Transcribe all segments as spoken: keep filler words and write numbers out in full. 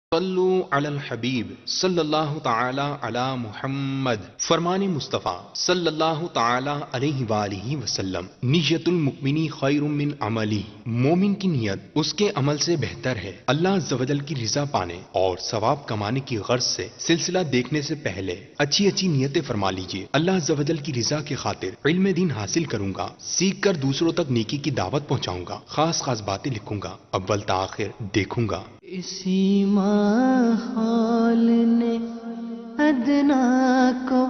صلو علی الحبیب صلی اللہ تعالی علی محمد۔ فرمان مصطفیٰ صلی اللہ تعالی علیہ وآلہ وسلم، نیت المؤمنی خیر من عملی، مومن کی نیت اس کے عمل سے بہتر ہے۔ اللہ عز و جل کی رضا پانے اور ثواب کمانے کی غرض سے سلسلہ دیکھنے سے پہلے اچھی اچھی نیتیں فرما لیجیے۔ اللہ عز و جل کی رضا کی خاطر علم دین حاصل کروں گا، سیکھ کر دوسروں تک نیکی کی دعوت پہنچاؤں گا، خاص خاص باتیں لکھوں گا، اول تاخیر دیکھوں گا۔ اسی ماحول نے ادنا کو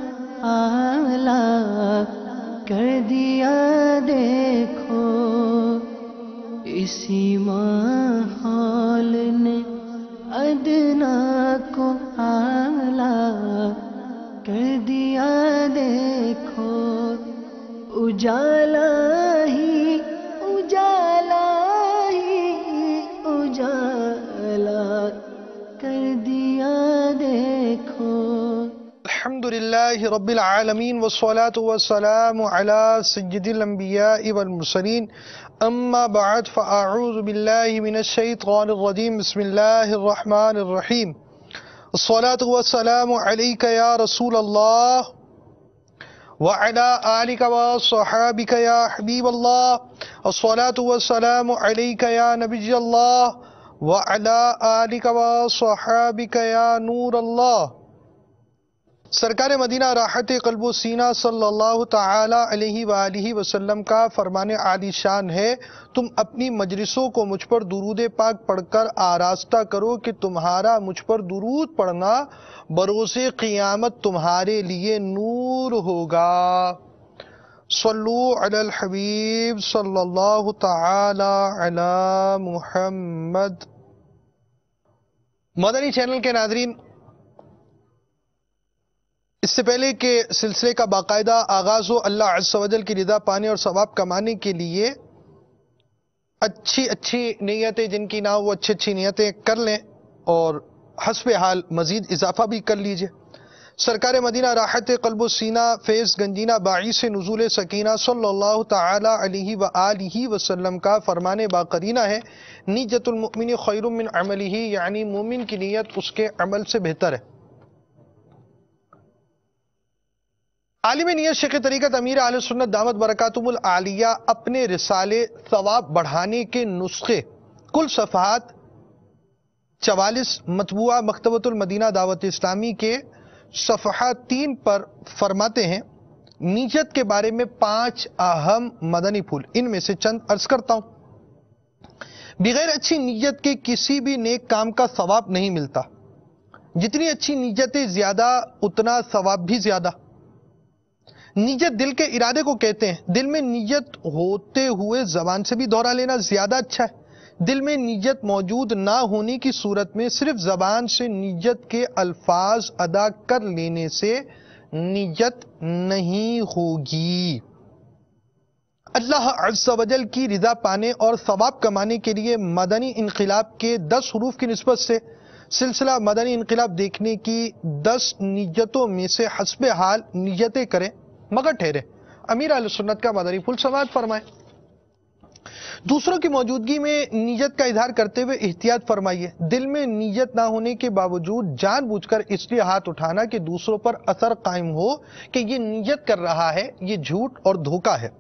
اعلیٰ کر دیا دیکھو، اسی ماحول نے ادنا کو اعلیٰ کر دیا دیکھو، اجالا ہی اجالا ہی اجالا کر دیا دیکھو۔ الحمدللہ رب العالمین والصلاة والسلام علی سید الانبیاء والمرسلین، اما بعد فاعوذ باللہ من الشیطان الرجیم، بسم اللہ الرحمن الرحیم۔ الصلاة والسلام علیک یا رسول اللہ وعلی آلک وصحابک یا حبیب اللہ، الصلاة والسلام علیک یا نبی اللہ وعلی آلک وصحابک یا نور اللہ۔ سرکار مدینہ راحت قلب و سینہ صلی اللہ تعالی علیہ وآلہ وسلم کا فرمان عالی شان ہے، تم اپنی مجلسوں کو مجھ پر درود پاک پڑھ کر آراستہ کرو کہ تمہارا مجھ پر درود پڑھنا بروز قیامت تمہارے لیے نور ہوگا۔ صلو علی الحبیب صلی اللہ تعالی علی محمد۔ مدنی چینل کے ناظرین، اس سے پہلے کہ سلسلے کا باقاعدہ آغاز ہو، اللہ عز و جل کی رضا پانے اور ثواب کمانے کے لیے اچھی اچھی نیتیں جن کی نہ ہو وہ اچھی اچھی نیتیں کر لیں اور حسب حال مزید اضافہ بھی کر لیجئے۔ سرکار مدینہ راحت قلب و سینہ فیض گنجینہ باعث نزول سکینہ صلی اللہ تعالی علیہ وآلہ وسلم کا فرمان باقرینہ ہے، نیت المؤمن خیر من عملہ، یعنی مومن کی نیت اس کے عمل سے بہتر ہے۔ عالم نیت شیخ طریقت امیر اہل سنت دامت برکاتہم العالیہ اپنے رسالے ثواب بڑھانے کے نسخے کل صفحات چوالیس مطبوعہ مکتبۃ المدینہ دعوت اسلامی کے صفحہ تین پر فرماتے ہیں، نیت کے بارے میں پانچ اہم مدنی پھول، ان میں سے چند عرض کرتا ہوں۔ بغیر اچھی نیت کے کسی بھی نیک کام کا ثواب نہیں ملتا، جتنی اچھی نیتیں زیادہ اتنا ثواب بھی زیادہ۔ نیت دل کے ارادے کو کہتے ہیں، دل میں نیت ہوتے ہوئے زبان سے بھی دہرا لینا زیادہ اچھا ہے۔ دل میں نیت موجود نہ ہونے کی صورت میں صرف زبان سے نیت کے الفاظ ادا کر لینے سے نیت نہیں ہوگی۔ اللہ عز و جل کی رضا پانے اور ثواب کمانے کے لیے مدنی انقلاب کے دس حروف کی نسبت سے سلسلہ مدنی انقلاب دیکھنے کی دس نیتوں میں سے حسب حال نیتیں کریں مگر ٹھہرے۔ امیر اہل سنت کا مدنی پھول سماعت فرمائیں۔ دوسروں کی موجودگی میں نیت کا اظہار کرتے ہوئے احتیاط فرمائیے، دل میں نیت نہ ہونے کے باوجود جان بوجھ کر اس لیے ہاتھ اٹھانا کہ دوسروں پر اثر قائم ہو کہ یہ نیت کر رہا ہے، یہ جھوٹ اور دھوکہ ہے۔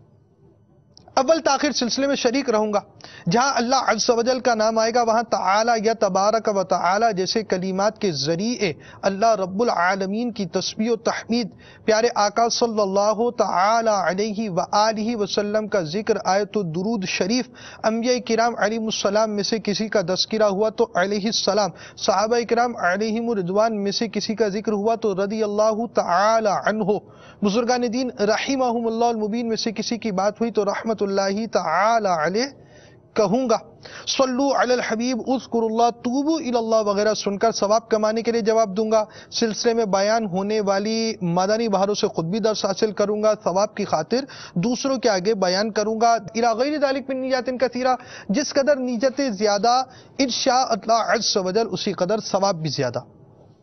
اول تاخیر سلسلے میں شریک رہوں گا، جہاں اللہ عز و جل کا نام آئے گا وہاں تعالی یا تبارک و تعالی جیسے کلمات کے ذریعے اللہ رب العالمین کی تسبیح و تحمید، پیارے آقا صلی اللہ تعالی علیہ وآلہ وسلم کا ذکر، آیت و درود شریف، انبیاء کرام علیہم السلام میں سے کسی کا تذکرہ ہوا تو علیہ السلام، صحابہ کرام علیہم رضوان میں سے کسی کا ذکر ہوا تو رضی اللہ تعالی عنہ، بزرگان دین رحمہم اللہ المبین میں سے کسی کی بات ہوئی تو رحمت اللہ تعالی علیہ کہوں گا۔ صلو علی الحبیب، اذکر اللہ، توبو الی اللہ وغیرہ سن کر ثواب کمانے کے لیے جواب دوں گا۔ سلسلے میں بیان ہونے والی مدنی بہاروں سے خود بھی درس حاصل کروں گا، ثواب کی خاطر دوسروں کے آگے بیان کروں گا۔ الی غیر ذالک من نیات کثیرہ، جس قدر نیتیں زیادہ انشاء اللہ عز و جل اسی قدر ثواب بھی زیادہ۔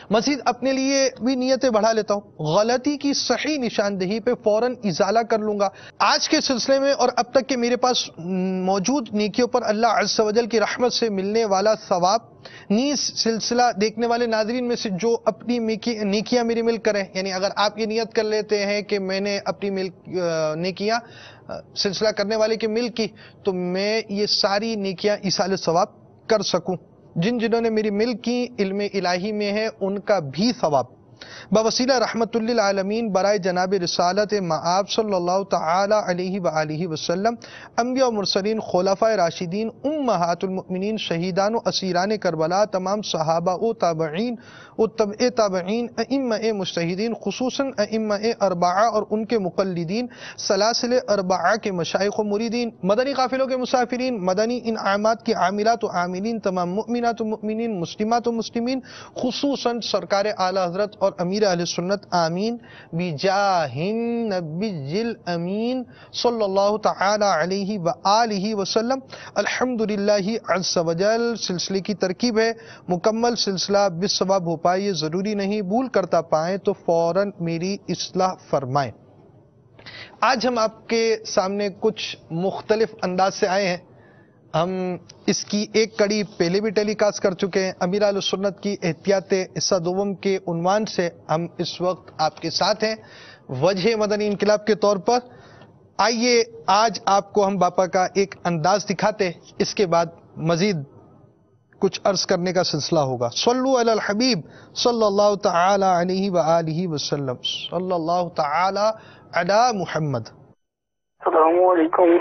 مزید اپنے لیے بھی نیتیں بڑھا لیتا ہوں، غلطی کی صحیح نشاندہی پہ فوراً ازالہ کر لوں گا۔ آج کے سلسلے میں اور اب تک کے میرے پاس موجود نیکیوں پر اللہ عز و جل کی رحمت سے ملنے والا ثواب، نیز سلسلہ دیکھنے والے ناظرین میں سے جو اپنی نیکیاں میری مل کریں، یعنی اگر آپ یہ نیت کر لیتے ہیں کہ میں نے اپنی مل نیکیاں سلسلہ کرنے والے کی مل کی تو میں یہ ساری نیکیاں ایصال ثواب کر سکوں، جن جنہوں نے میری مل کی علم الہی میں ہے ان کا بھی ثواب بوسیلہ رحمت للعالمین برائے جناب رسالت مآب صلی اللہ تعالی علیہ وآلہ وسلم، انبیاء و مرسلین، خلفاء راشدین، امہات المؤمنین، شہیدان و اسیران کربلا، تمام صحابہ و تابعین و تبع تابعین، ائمہ مجتہدین، خصوصاً ائمہ اربعہ اور ان کے مقلدین، سلاسل اربعہ کے مشائخ و مریدین، مدنی قافلوں کے مسافرین، مدنی انعامات کی عاملات و عاملین، تمام مؤمنات و مؤمنین، مسلمات و مسلمین، خصوصاً سرکار اعلی حضرت اور امیر اہل سنت، آمین بجاہ النبی الامین صلی اللہ تعالی علیہ وآلہ وسلم۔ الحمدللہ عز و جل سلسلے کی ترکیب ہے، مکمل سلسلہ بالثواب ہو پائے یہ ضروری نہیں، بھول کرتا پائیں تو فوراً میری اصلاح فرمائیں۔ آج ہم آپ کے سامنے کچھ مختلف انداز سے آئے ہیں۔ ہم اس کی ایک کڑی پہلے بھی ٹیلی کاسٹ کر چکے ہیں، امیر اہل سنت کی احتیاط حصہ دوم کے عنوان سے ہم اس وقت آپ کے ساتھ ہیں وجہ مدنی انقلاب کے طور پر۔ آئیے آج آپ کو ہم باپا کا ایک انداز دکھاتے، اس کے بعد مزید کچھ عرض کرنے کا سلسلہ ہوگا۔ صلو علی الحبیب صلی اللہ تعالی علیہ وآلہ وسلم، صلی اللہ تعالی علی محمد۔ السلام علیکم۔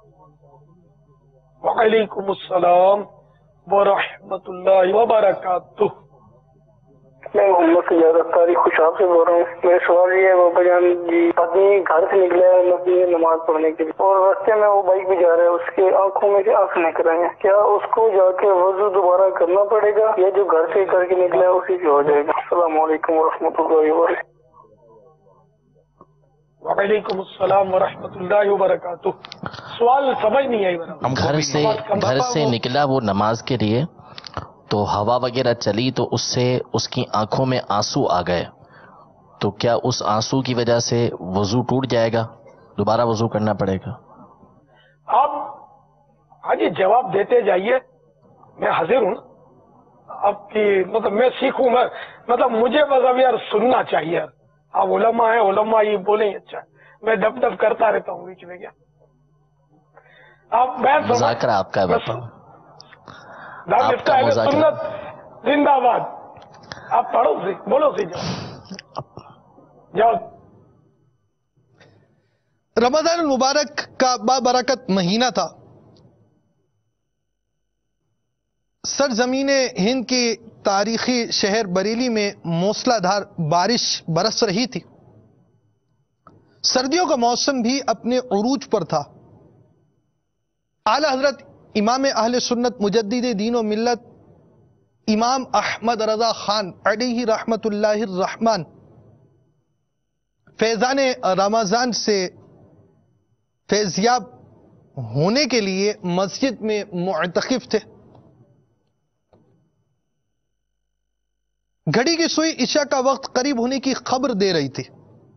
وعلیکم السلام ورحمۃ اللہ وبرکاتہ۔ میں محمد سجاد اختاری خوشاب سے بول رہا ہوں۔ میرا سوال یہ ہے بابا جان جی، آدمی گھر سے نکلا ہے مسجد میں نماز پڑھنے کے لیے اور راستے میں وہ بائک پہ جا رہا ہے، اس کے آنکھوں میں سے آنکھ نکل رہے ہیں، کیا اس کو جا کے وضو دوبارہ کرنا پڑے گا یا جو گھر سے کر کے نکلا ہے اسی سے ہو جائے گا؟ السلام علیکم ورحمۃ اللہ وبرکاتہ۔ وعلیکم السلام ورحمۃ اللہ وبرکاتہ۔ سوال سمجھ نہیں آئی میرا۔ ہم گھر سے گھر سے نکلا وہ نماز کے لیے تو ہوا وغیرہ چلی تو اس سے اس کی آنکھوں میں آنسو آ گئے، تو کیا اس آنسو کی وجہ سے وضو ٹوٹ جائے گا، دوبارہ وضو کرنا پڑے گا؟ آپ ہاں جی جواب دیتے جائیے، میں حاضر ہوں۔ آپ کی مطلب میں سیکھوں، میں مطلب مجھے مطلب یار سننا چاہیے، آپ علماء ہیں، علماء یہ بولیں اچھا، میں ڈب ڈب کرتا رہتا ہوں بیچ میں، کیا آپ میں مذاکرہ آپ کا ہے باپا، آپ کا سنت زندہ باد۔ آپ پڑھو سی، بولو سی، جاؤ جاؤ۔ رمضان المبارک کا بابرکت مہینہ تھا، سرزمین ہند کی تاریخی شہر بریلی میں موسلا دھار بارش برس رہی تھی، سردیوں کا موسم بھی اپنے عروج پر تھا۔ اعلی حضرت امام اہل سنت مجدد دین و ملت امام احمد رضا خان علیہ رحمت اللہ الرحمن فیضان رمضان سے فیضیاب ہونے کے لیے مسجد میں معتکف تھے۔ گھڑی کی سوئی عشاء کا وقت قریب ہونے کی خبر دے رہی تھی۔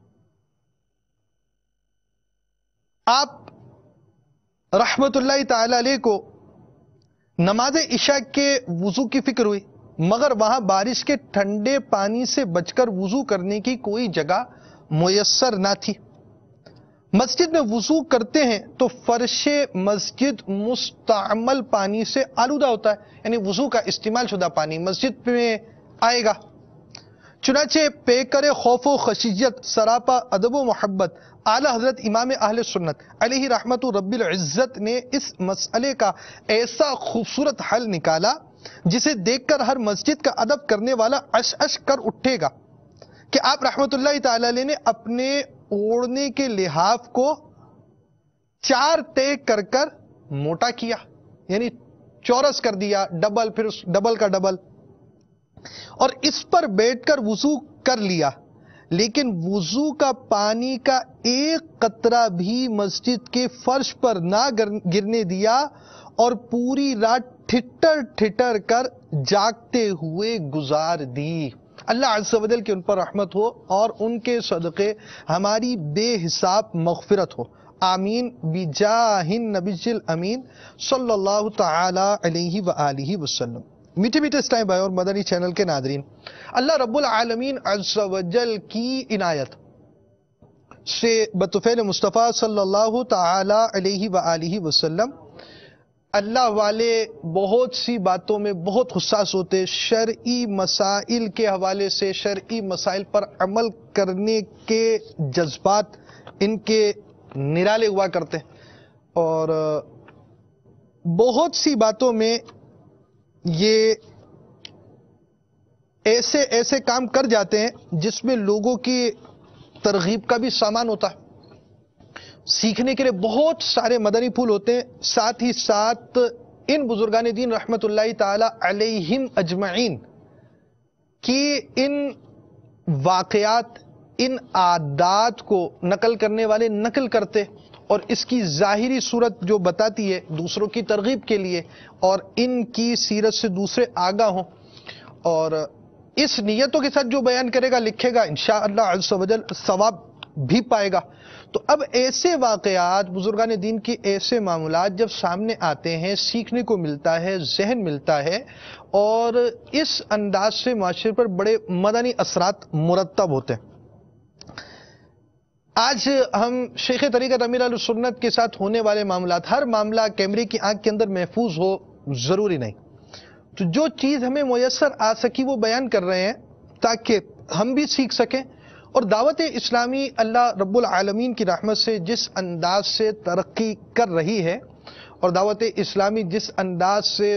آپ رحمت اللہ تعالی علیہ کو نماز عشاء کے وضو کی فکر ہوئی، مگر وہاں بارش کے ٹھنڈے پانی سے بچ کر وضو کرنے کی کوئی جگہ میسر نہ تھی۔ مسجد میں وضو کرتے ہیں تو فرش مسجد مستعمل پانی سے آلودہ ہوتا ہے، یعنی وضو کا استعمال شدہ پانی مسجد میں آئے گا۔ چنانچہ پیکر خوف و خشیت سراپا ادب و محبت اعلی حضرت امام اہل سنت علیہ رحمت رب العزت نے اس مسئلے کا ایسا خوبصورت حل نکالا جسے دیکھ کر ہر مسجد کا ادب کرنے والا اش اش کر اٹھے گا کہ آپ رحمت اللہ تعالی علیہ نے اپنے اوڑھنے کے لحاف کو چار طے کر کر موٹا کیا، یعنی چورس کر دیا، ڈبل، پھر ڈبل کا ڈبل، اور اس پر بیٹھ کر وضو کر لیا، لیکن وضو کا پانی کا ایک قطرہ بھی مسجد کے فرش پر نہ گرنے دیا اور پوری رات ٹھٹر ٹھٹر کر جاگتے ہوئے گزار دی۔ اللہ عز و جل کی ان پر رحمت ہو اور ان کے صدقے ہماری بے حساب مغفرت ہو، آمین بجاہ النبی الامین صلی اللہ تعالی علیہ وآلہ وسلم۔ میٹھے میٹھے اسٹائم بھائی اور مدنی چینل کے ناظرین، اللہ رب العالمین عز و جل کی عنایت سے بطفیل مصطفیٰ صلی اللہ تعالی علیہ وآلہ وسلم اللہ والے بہت سی باتوں میں بہت حساس ہوتے، شرعی مسائل کے حوالے سے شرعی مسائل پر عمل کرنے کے جذبات ان کے نرالے ہوا کرتے، اور بہت سی باتوں میں یہ ایسے ایسے کام کر جاتے ہیں جس میں لوگوں کی ترغیب کا بھی سامان ہوتا ہے، سیکھنے کے لیے بہت سارے مدنی پھول ہوتے ہیں، ساتھ ہی ساتھ ان بزرگان دین رحمت اللہ تعالی علیہم اجمعین کی ان واقعات، ان عادات کو نقل کرنے والے نقل کرتے، اور اس کی ظاہری صورت جو بتاتی ہے دوسروں کی ترغیب کے لیے، اور ان کی سیرت سے دوسرے آگاہ ہوں، اور اس نیتوں کے ساتھ جو بیان کرے گا لکھے گا انشاءاللہ عز و جل ثواب بھی پائے گا۔ تو اب ایسے واقعات، بزرگان دین کی ایسے معاملات جب سامنے آتے ہیں، سیکھنے کو ملتا ہے، ذہن ملتا ہے، اور اس انداز سے معاشرے پر بڑے مدنی اثرات مرتب ہوتے ہیں۔ آج ہم شیخ طریقت امیر اہل سنت کے ساتھ ہونے والے معاملات، ہر معاملہ کیمرے کی آنکھ کے اندر محفوظ ہو ضروری نہیں، تو جو چیز ہمیں میسر آ سکی وہ بیان کر رہے ہیں تاکہ ہم بھی سیکھ سکیں، اور دعوت اسلامی اللہ رب العالمین کی رحمت سے جس انداز سے ترقی کر رہی ہے، اور دعوت اسلامی جس انداز سے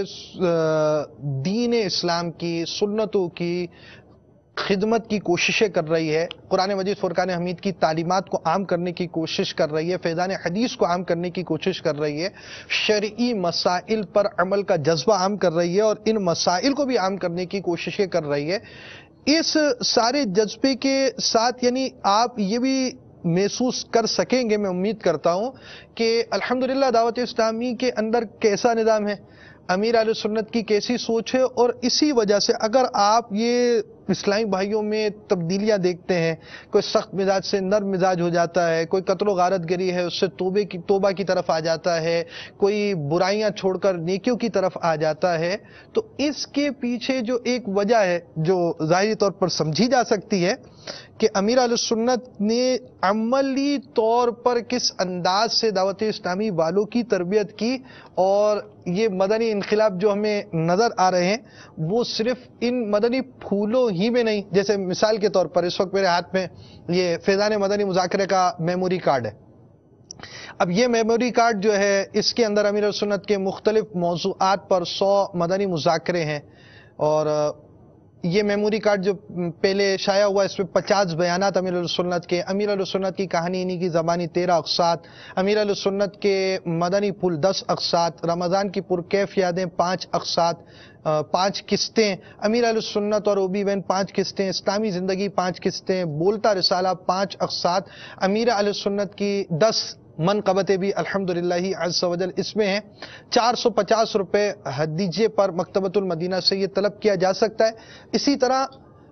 دین اسلام کی سنتوں کی خدمت کی کوششیں کر رہی ہے، قرآن مجید فرقان حمید کی تعلیمات کو عام کرنے کی کوشش کر رہی ہے، فیضان حدیث کو عام کرنے کی کوشش کر رہی ہے، شرعی مسائل پر عمل کا جذبہ عام کر رہی ہے، اور ان مسائل کو بھی عام کرنے کی کوششیں کر رہی ہے، اس سارے جذبے کے ساتھ یعنی آپ یہ بھی محسوس کر سکیں گے، میں امید کرتا ہوں کہ الحمدللہ دعوت اسلامی کے اندر کیسا نظام ہے، امیر اہل سنت کی کیسی سوچ ہے، اور اسی وجہ سے اگر آپ یہ اسلامی بھائیوں میں تبدیلیاں دیکھتے ہیں، کوئی سخت مزاج سے نرم مزاج ہو جاتا ہے، کوئی قتل و غارت گری ہے اس سے توبے کی توبہ کی طرف آ جاتا ہے، کوئی برائیاں چھوڑ کر نیکیوں کی طرف آ جاتا ہے، تو اس کے پیچھے جو ایک وجہ ہے جو ظاہری طور پر سمجھی جا سکتی ہے کہ امیر اہل سنت نے عملی طور پر کس انداز سے دعوت اسلامی والوں کی تربیت کی، اور یہ مدنی انقلاب جو ہمیں نظر آ رہے ہیں وہ صرف ان مدنی پھولوں ہی میں نہیں، جیسے مثال کے طور پر اس وقت میرے ہاتھ میں یہ فیضان مدنی مذاکرے کا میموری کارڈ ہے۔ اب یہ میموری کارڈ جو ہے اس کے اندر امیر سنت کے مختلف موضوعات پر سو مدنی مذاکرے ہیں، اور یہ میموری کارڈ جو پہلے شائع ہوا اس میں پچاس بیانات امیر السنت کے، امیر السنت کی کہانی انہی کی زبانی تیرہ اقساط، امیر السنت کے مدنی پھول دس اقساط، رمضان کی پرکیف یادیں پانچ اقساط، پانچ قسطیں، امیر السنت اور اوبی وین پانچ قسطیں، اسلامی زندگی پانچ قسطیں، بولتا رسالہ پانچ اقساط، امیر السنت کی دس منقبتیں بھی الحمدللہ عز و جل اس میں ہیں۔ چار سو پچاس روپے ہدیجے پر مکتبۃ المدینہ سے یہ طلب کیا جا سکتا ہے۔ اسی طرح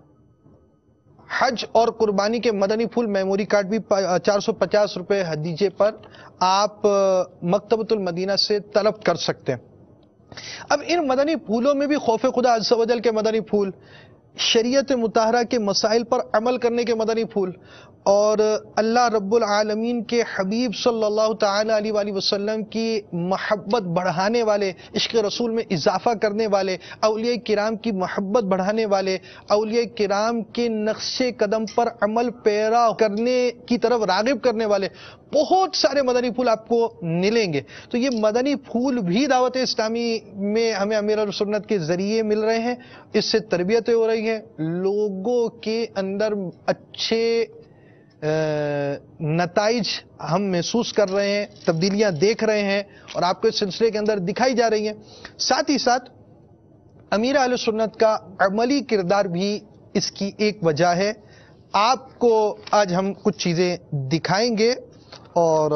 حج اور قربانی کے مدنی پھول میموری کارڈ بھی چار سو پچاس روپے ہدیجے پر آپ مکتبۃ المدینہ سے طلب کر سکتے ہیں۔ اب ان مدنی پھولوں میں بھی خوف خدا عز و جل کے مدنی پھول، شریعت مطہرہ کے مسائل پر عمل کرنے کے مدنی پھول، اور اللہ رب العالمین کے حبیب صلی اللہ تعالی علیہ وآلہ وسلم کی محبت بڑھانے والے، عشق رسول میں اضافہ کرنے والے، اولیاء کرام کی محبت بڑھانے والے، اولیاء کرام کے نقش قدم پر عمل پیرا کرنے کی طرف راغب کرنے والے بہت سارے مدنی پھول آپ کو ملیں گے۔ تو یہ مدنی پھول بھی دعوت اسلامی میں ہمیں امیر السنت کے ذریعے مل رہے ہیں، اس سے تربیتیں ہو رہی ہیں، لوگوں کے اندر اچھے نتائج ہم محسوس کر رہے ہیں، تبدیلیاں دیکھ رہے ہیں، اور آپ کو اس سلسلے کے اندر دکھائی جا رہی ہیں۔ ساتھ ہی ساتھ امیر اہل سنت کا عملی کردار بھی اس کی ایک وجہ ہے۔ آپ کو آج ہم کچھ چیزیں دکھائیں گے، اور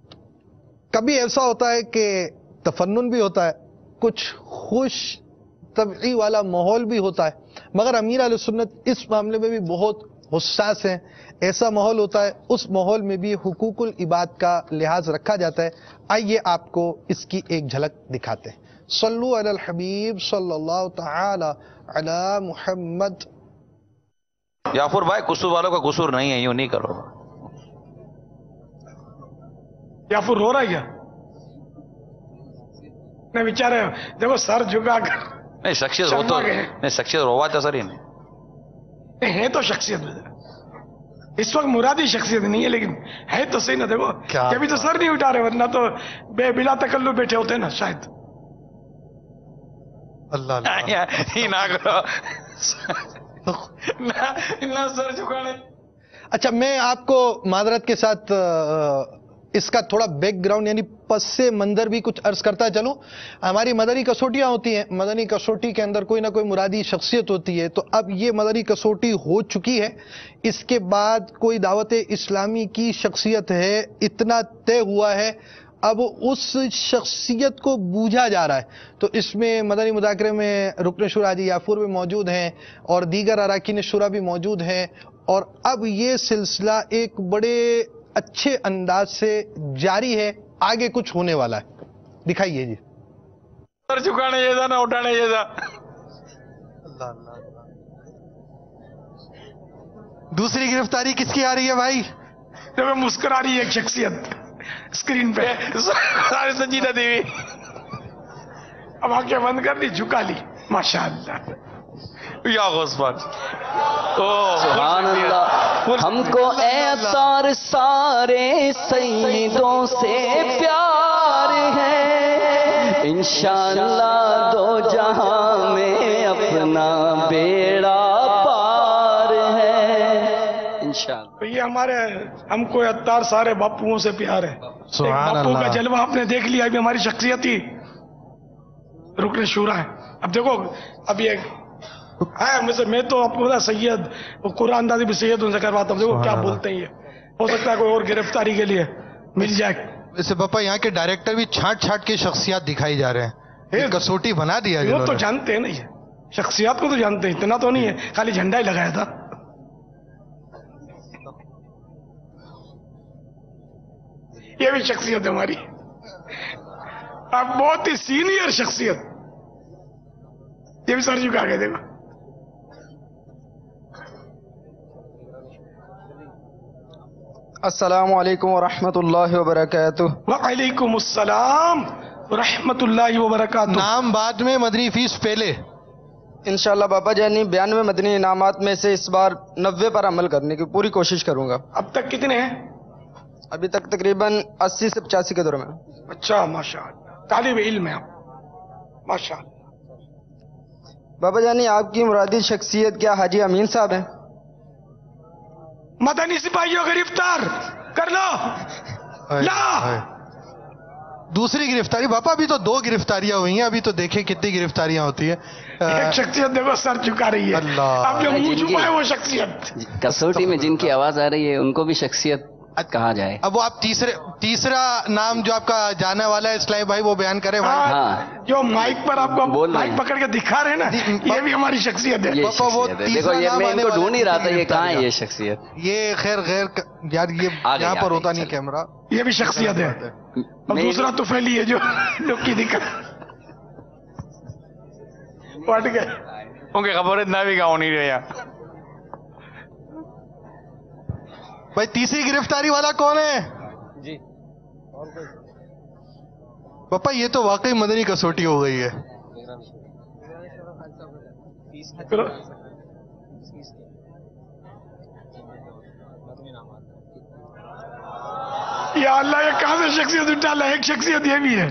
کبھی ایسا ہوتا ہے کہ تفنن بھی ہوتا ہے، کچھ خوش طبعی والا ماحول بھی ہوتا ہے، مگر امیر اہل سنت اس معاملے میں بھی بہت حساس ہیں. ایسا ماحول ہوتا ہے، اس ماحول میں بھی حقوق العباد کا لحاظ رکھا جاتا ہے. آئیے آپ کو اس کی ایک جھلک دکھاتے ہیں. صلو علی الحبیب صلی اللہ تعالی علی محمد. یافر بھائی قصور والوں کا قصور نہیں ہے، یوں نہیں کرو. یافر رو رہا ہے کیا؟ نہیں بیچارے دیکھو سر جھکا کر نہیں شخصیت رو تو نہیں، شخصیت رواتا سر ہی نہیں ہے تو شخصیت اس وقت مرادی شخصیت نہیں ہے، لیکن ہے تو صحیح نا. دیکھو کبھی تو سر نہیں اٹھا رہے، ورنہ تو بے بلا تکلف بیٹھے ہوتے نا شاید. اللہ اللہ ہی نہ کرو نہ سر جھکانے. اچھا میں آپ کو معذرت کے ساتھ اس کا تھوڑا بیک گراؤنڈ یعنی پس منظر بھی کچھ عرض کرتا چلوں. ہماری مدنی کسوٹیاں ہوتی ہیں، مدنی کسوٹی کے اندر کوئی نہ کوئی مرادی شخصیت ہوتی ہے. تو اب یہ مدنی کسوٹی ہو چکی ہے، اس کے بعد کوئی دعوت اسلامی کی شخصیت ہے، اتنا طے ہوا ہے، اب اس شخصیت کو بوجھا جا رہا ہے. تو اس میں مدنی مذاکرے میں رکن شورا حاجی یافور بھی موجود ہیں اور دیگر اراکین شورا بھی موجود ہیں، اور اب یہ سلسلہ ایک بڑے اچھے انداز سے جاری ہے. آگے کچھ ہونے والا ہے، دکھائیے جی. سر جھکانے یہ تھا نہ اٹھانے یہ تھا. اللہ اللہ اللہ. دوسری گرفتاری کس کی آ رہی ہے بھائی؟ دیکھو مسکرا رہی ہے ایک شخصیت اسکرین پہ، سارے سنجیدہ دیوی. اب آنکھیں بند کر لی، جھکا لی. ماشاء اللہ یا غصبان. سبحان اللہ. ہم کو اے عطار سارے سیدوں سے پیار ہے، انشاءاللہ دو جہاں میں اپنا بیڑا پار ہے انشاءاللہ. یہ ہمارے ہم کو عطار سارے باپوؤں سے پیار ہے. سبحان باپو کا اللہ. جلوہ آپ نے دیکھ لیا. ابھی ہماری شخصیت ہی رکن شورا ہے. اب دیکھو اب یہ ہے، میں تو آپ کو بتا سید قرآن اندازی بھی سید ان سے کرواتا ہوں. دیکھو کیا بولتے ہیں. یہ ہو سکتا ہے کوئی اور گرفتاری کے لیے مل جائے. ویسے پاپا یہاں کے ڈائریکٹر بھی چھانٹ چھانٹ کے شخصیات دکھائی جا رہے ہیں، ایک کسوٹی بنا دیا. وہ تو جانتے ہیں نا، یہ شخصیات کو تو جانتے ہیں، اتنا تو نہیں ہے خالی جھنڈا ہی لگایا تھا. یہ بھی شخصیت ہے ہماری، اب بہت ہی سینئر شخصیت. یہ بھی سر جھکا کے دیکھو. السلام علیکم ورحمۃ اللہ وبرکاتہ. وعلیکم السلام ورحمۃ اللہ وبرکاتہ. نام بعد میں، مدنی فیس پہلے. انشاءاللہ بابا جانی بیانوے مدنی انعامات میں سے اس بار نوے پر عمل کرنے کی پوری کوشش کروں گا. اب تک کتنے ہیں؟ ابھی تک تقریباً اسی سے پچاسی کے درمیان. اچھا ماشاء اللہ، طالب علم ہے آپ ماشاء اللہ. بابا جانی آپ کی مرادی شخصیت کیا حاجی امین صاحب ہیں؟ مدنی سپاہیوں گرفتار کر لو. لا دوسری گرفتاری باپا، ابھی تو دو گرفتاریاں ہوئی ہیں، ابھی تو دیکھیں کتنی گرفتاریاں ہوتی ہیں. ایک شخصیت دیکھو سر چکا رہی ہے. اللہ. اب جو منہ چھپا ہے وہ شخصیت. کسوٹی میں جن کی آواز آ رہی ہے ان کو بھی شخصیت کہا جائے. اب وہ آپ تیسرے تیسرا نام جو آپ کا جانے والا ہے اسلامی بھائی وہ بیان کریں. ہاں جو مائک پر آپ کو بول رہے مائک ہیں. پکڑ کے دکھا رہے ہیں نا، یہ بھی ہماری شخصیت ہے. یہ پاپا وہ شخصیت ہے. تیسرا دیکھو یہ نام میں ان آنے کو والا ڈھونڈ نہیں رہا تھا، یہ کہاں ہے گرفتاریاں. یہ شخصیت. یہ خیر خیر یار یہ آگے یہاں پر آگے ہوتا نہیں چلیں. کیمرہ. یہ بھی شخصیت ہے. اور میں- دوسرا تو پھیلی ہے جو لکی دکھا پٹ گئے. ان کی خبر اتنا بھی گاؤں نہیں رہا. بھائی تیسری گرفتاری والا کون ہے؟ جی پاپا یہ تو واقعی مدنی کسوٹی ہو گئی ہے. کرو. یا اللہ یہ کہاں سے شخصیت اٹھالا. ایک شخصیت یہ بھی ہے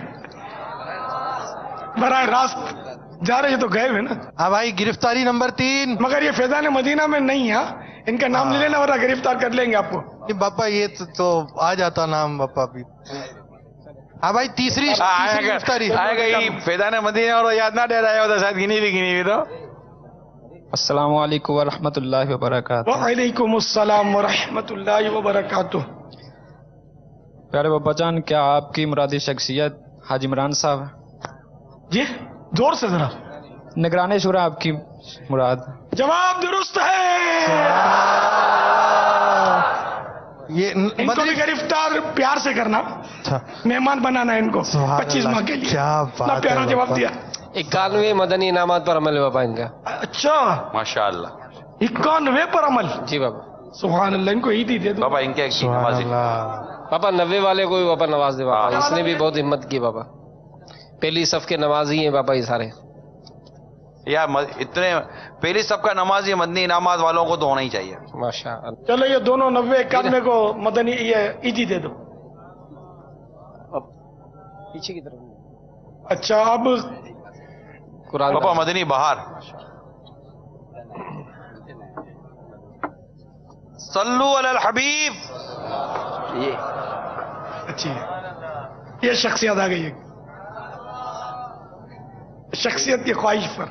براہ راست جا رہے تو گئے ہوئے نا. ہاں بھائی گرفتاری نمبر تین. مگر یہ فیضان مدینہ میں نہیں ہے. ان کا نام لے لینا ورنہ گرفتار کر لیں گے آپ کو. باپا یہ تو, تو آ جاتا نام باپا بھی. ہاں بھائی تیسری تیسری گرفتاری. آئے گا یہ فیضان مدینہ اور یاد نہ ڈرایا ہوتا شاید گنی بھی گنی بھی تو. السلام علیکم ورحمۃ اللہ وبرکاتہ. وعلیکم السلام ورحمۃ اللہ وبرکاتہ. پیارے بابا جان کیا آپ کی مرادی شخصیت حاجی عمران صاحب ہیں؟ جی زور سے ذرا. نگران شورا آپ کی مراد؟ جواب درست ہے. یہ ان کو بھی گرفتار پیار سے کرنا, مہمان بنانا ان کو پچیس ماہ کے لیے. کیا بات, پیارا جواب دیا. اکانوے مدنی انعامات پر عمل بابا ان کا. اچھا ماشاء اللہ. اکانوے پر عمل. جی بابا. سبحان اللہ. ان کو عید ہی دے دو بابا, ان کے ایک نمازی بابا. نوے والے کو بھی بابا نواز دے بابا, اس نے بھی بہت ہمت کی بابا. پہلی صف کے نمازی ہیں بابا یہ سارے. یار اتنے پہلی صف کا نمازی مدنی انعامات والوں کو تو ہونا ہی چاہیے. ماشاء اللہ. چلو یہ دونوں نوے اکانوے کو مدنی یہ عیدی دے دو. پیچھے کی طرف. اچھا اب قرآن بابا مدنی بہار. صلو علی الحبیب. یہ اچھی ہے. یہ شخصیت آ گئی ہے, شخصیت کی خواہش پر.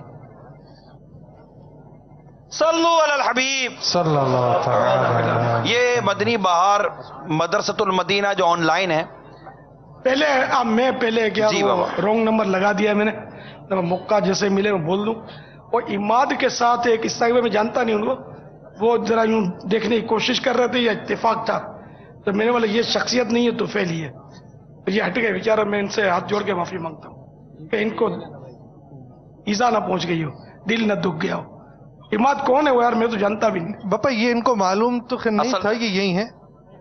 صلو علی الحبیب صلی اللہ تعالی. یہ مدنی بہار مدرسۃ المدینہ جو آن لائن ہے. پہلے اب میں پہلے کیا جی بابا. رونگ نمبر لگا دیا میں نے. موقع جیسے ملے میں بول دوں. اور اماد کے ساتھ ایک اس طرح میں جانتا نہیں ان کو, وہ ذرا یوں دیکھنے کی کوشش کر رہے تھے, یہ اتفاق تھا. تو میں نے بولا یہ شخصیت نہیں ہے تو فیل ہی ہے. یہ ہٹ گئے بیچارہ. میں ان سے ہاتھ جوڑ کے معافی مانگتا ہوں کہ ان کو ایزا نہ پہنچ گئی ہو, دل نہ دکھ گیا ہو. اماد کون ہے وہ یار, میں تو جانتا بھی نہیں. باپا یہ ان کو معلوم تو خیر نہیں تھا کہ یہی ہے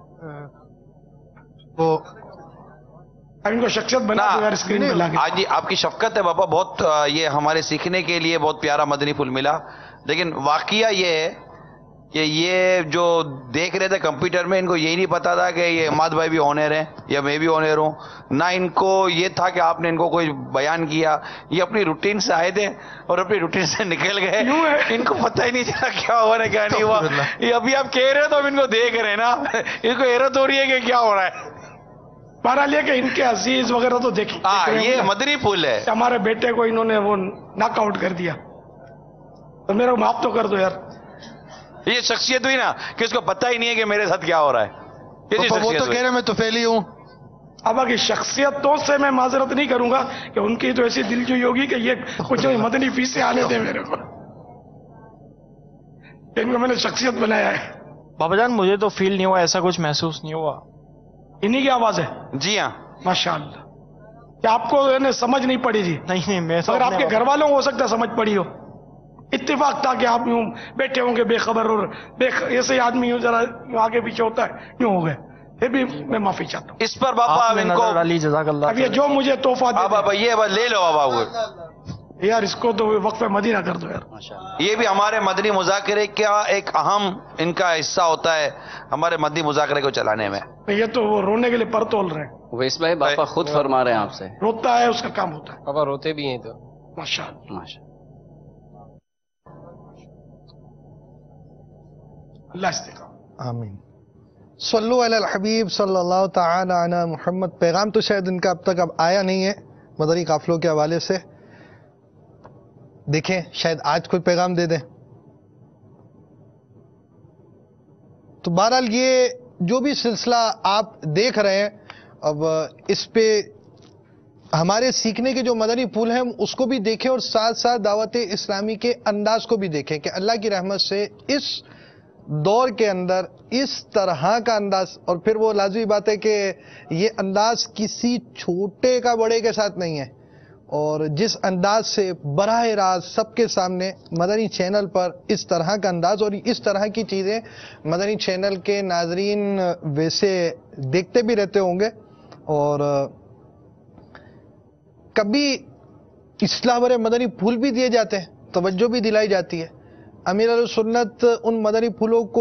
وہ. اب ان کو شخصیت بنا دو یار اسکرین پہ لا کے. آج آپ کی شفقت ہے بابا, بہت یہ ہمارے سیکھنے کے لیے بہت پیارا مدنی پھول ملا. لیکن واقعہ یہ ہے کہ یہ جو دیکھ رہے تھے کمپیوٹر میں, ان کو یہی نہیں پتا تھا کہ یہ اماد بھائی بھی آنر ہیں یا میں بھی آنر ہوں. نہ ان کو یہ تھا کہ آپ نے ان کو کوئی بیان کیا. یہ اپنی روٹین سے آئے تھے اور اپنی روٹین سے نکل گئے. ان کو پتہ ہی نہیں چلا کیا ہوا ہے کیا نہیں ہوا. یہ ابھی آپ کہہ رہے ہو تو اب ان کو دیکھ رہے ہیں نا, ان کو حیرت ہو رہی ہے کہ کیا ہو رہا ہے. بہرحال یہ کہ ان کے عزیز وغیرہ تو دیکھ یہ مدنی پھول ہے. ہمارے بیٹے کو انہوں نے وہ ناک آؤٹ کر دیا, تو میرا معاف تو کر دو یار. یہ شخصیت ہوئی نا کہ اس کو پتہ ہی نہیں ہے کہ میرے ساتھ کیا ہو رہا ہے. وہ تو کہہ رہے میں تو فیلی ہوں. اب اگر شخصیتوں سے میں معذرت نہیں کروں گا کہ ان کی تو ایسی دلجوئی ہوگی کہ یہ کچھ مدنی فیس سے آنے دیں میرے کو, ان کو میں نے شخصیت بنایا ہے. بابا جان مجھے تو فیل نہیں ہوا, ایسا کچھ محسوس نہیں ہوا. انہی کی آواز ہے؟ جی ہاں ماشاء اللہ. کیا آپ کو سمجھ نہیں پڑی تھی؟ نہیں نہیں, میں اگر آپ کے گھر والوں کو ہو سکتا ہے سمجھ پڑی ہو. اتفاق تھا کہ آپ یوں بیٹھے ہوں گے بے خبر, اور بے خ... ایسے آدمی یوں ذرا یوں آگے پیچھے ہوتا ہے, یوں ہو گئے. پھر بھی میں معافی چاہتا ہوں اس پر. بابا ان کو جزاک اللہ. اب یہ جو مجھے تحفہ دے بابا یہ بس لے لو بابا یار, اس کو تو وقف مدینہ کر دو یار. یہ بھی ہمارے مدنی مذاکرے کا ایک اہم ان کا حصہ ہوتا ہے ہمارے مدنی مذاکرے کو چلانے میں. یہ تو وہ رونے کے لیے پر تول رہے ہیں. ویس بھائی باپا خود فرما رہے ہیں آپ سے, روتا ہے اس کا کام ہوتا ہے. بابا روتے بھی ہیں تو ماشاء اللہ. ماشاء اللہ استقامت. آمین. صلو علی الحبیب صلی اللہ تعالی علی محمد. پیغام تو شاید ان کا اب تک اب آیا نہیں ہے مدنی قافلوں کے حوالے سے. دیکھیں شاید آج کوئی پیغام دے دیں. تو بہرحال یہ جو بھی سلسلہ آپ دیکھ رہے ہیں, اب اس پہ ہمارے سیکھنے کے جو مدنی پھول ہیں اس کو بھی دیکھیں, اور ساتھ ساتھ دعوت اسلامی کے انداز کو بھی دیکھیں کہ اللہ کی رحمت سے اس دور کے اندر اس طرح کا انداز, اور پھر وہ لازمی بات ہے کہ یہ انداز کسی چھوٹے کا بڑے کے ساتھ نہیں ہے, اور جس انداز سے براہ راست سب کے سامنے مدنی چینل پر اس طرح کا انداز اور اس طرح کی چیزیں مدنی چینل کے ناظرین ویسے دیکھتے بھی رہتے ہوں گے, اور کبھی اصلاح برے مدنی پھول بھی دیے جاتے ہیں, توجہ بھی دلائی جاتی ہے. امیر علیہ سنت ان مدنی پھولوں کو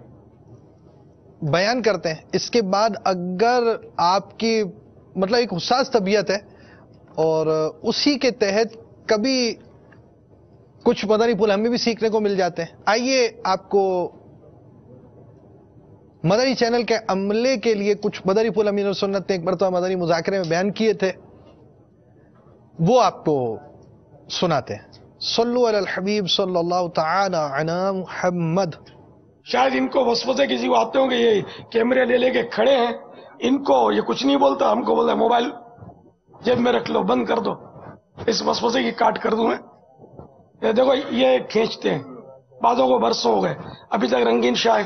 بیان کرتے ہیں. اس کے بعد اگر آپ کی مطلب ایک حساس طبیعت ہے اور اسی کے تحت کبھی کچھ مدنی پھول ہمیں بھی سیکھنے کو مل جاتے ہیں, آئیے آپ کو مدنی چینل کے عملے کے لیے کچھ مدنی پھول امیر علیہ سنت نے ایک مرتبہ مدنی مذاکرے میں بیان کیے تھے, وہ آپ کو سناتے ہیں. صلو علی الحبیب صلی اللہ تعالی علی محمد. شاید ان کو وسوسے کسی کو آتے ہوں کہ یہ کیمرے لے لے کے کھڑے ہیں, ان کو یہ کچھ نہیں بولتا, ہم کو بولتا ہے موبائل جیب میں رکھ لو, بند کر دو. اس وسوسے کی کاٹ کر دوں میں. یہ دیکھو یہ کھینچتے ہیں، بعضوں کو برسوں ہو گئے ابھی تک رنگین شاہ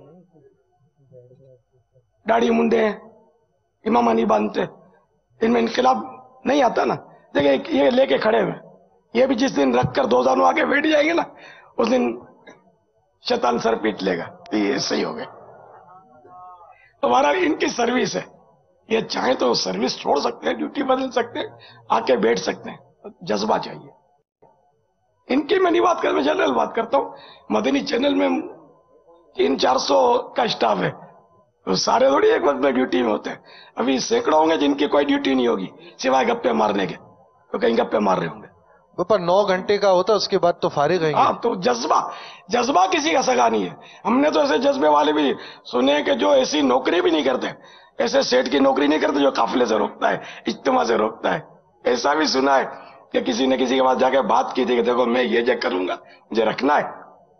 داڑھی منڈے ہیں، امامہ نہیں باندھتے، ان میں انقلاب نہیں آتا نا. دیکھیں یہ لے کے کھڑے ہوئے، یہ بھی جس دن رکھ کر دو زانوں آگے بیٹھ جائیں گے نا اس دن شیطان سر پیٹ لے گا. یہ صحیح ہو گئے. تمہارا ان کی سروس ہے، یہ چاہیں تو سروس چھوڑ سکتے ہیں، ڈیوٹی بدل سکتے ہیں، آ کے بیٹھ سکتے ہیں. جذبہ چاہیے. ان کی میں نہیں بات کرتا، میں جنرل بات کرتا ہوں. مدنی چینل میں تین چار سو کا اسٹاف ہے، تو سارے تھوڑی ایک وقت میں ڈیوٹی میں ہوتے ہیں. ابھی سینکڑوں ہوں گے جن کی کوئی ڈیوٹی نہیں ہوگی سوائے گپے مارنے کے، تو کہیں گپے مار رہے ہوں گے. پر نو گھنٹے کا ہوتا اس کے بعد تو فارغ ہیں. ہاں تو جذبہ جذبہ کسی کا سگا نہیں ہے. ہم نے تو ایسے جذبے والے بھی سنے کہ جو ایسی نوکری بھی نہیں کرتے، ایسے سیٹ کی نوکری نہیں کرتے جو قافلے سے روکتا ہے، اجتماع سے روکتا ہے. ایسا بھی سنا ہے کہ کسی نے کسی کے پاس جا کے بات کی تھی کہ دیکھو میں یہ جو کروں گا مجھے رکھنا ہے،